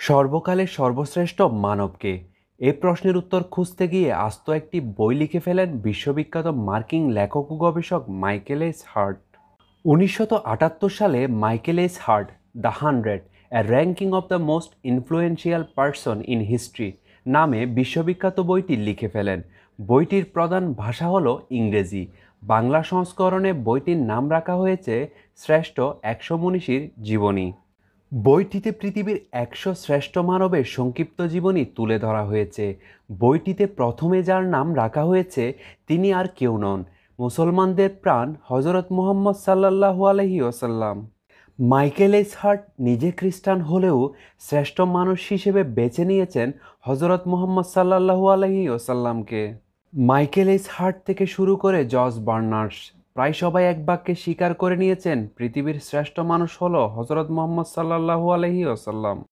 সর্বকালের সর্বশ্রেষ্ঠ মানবকে? এই প্রশ্নের উত্তর খুঁজতে গিয়ে আস্ত একটি বই লিখে ফেলেন বিশ্ববিখ্যাত মার্কিন লেখক ও গবেষক মাইকেল এস হার্ট। 1978 সালে Michael S Hart the 100 a ranking of the most influential person in history নামে বিশ্ববিখ্যাত বইটি লিখে ফেলেন। বইটির প্রধান ভাষা হলো ইংরেজি। বাংলা সংস্করণে বইটির নাম রাখা হয়েছে শ্রেষ্ঠ 100 মনীষীর জীবনী। বইটিতে পৃথিবীর 100 শ্রেষ্ঠ মানবের সংক্ষিপ্ত জীবনী তুলে ধরা হয়েছে। বইটিতে প্রথমে যার নাম রাখা হয়েছে তিনি আর কেউ নন, মুসলমানদের প্রাণ হজরত মুহাম্মদ সাল্লাল্লাহু আলাইহি ওয়াসাল্লাম। মাইকেল এস হার্ট নিজে খ্রিস্টান হলেও শ্রেষ্ঠ মানুষ হিসেবে বেছে নিয়েছেন হজরত মুহাম্মদ সাল্লাল্লাহু আলাইহি ওয়াসাল্লামকে। মাইকেল এস হার্ট থেকে শুরু করে জর্জ বার্নার্স প্রায় সবাই এক বাক্যে স্বীকার করে নিয়েছেন পৃথিবীর শ্রেষ্ঠ মানুষ হলো হজরত মুহাম্মদ সাল্লাল্লাহু আলাইহি ওয়াসাল্লাম।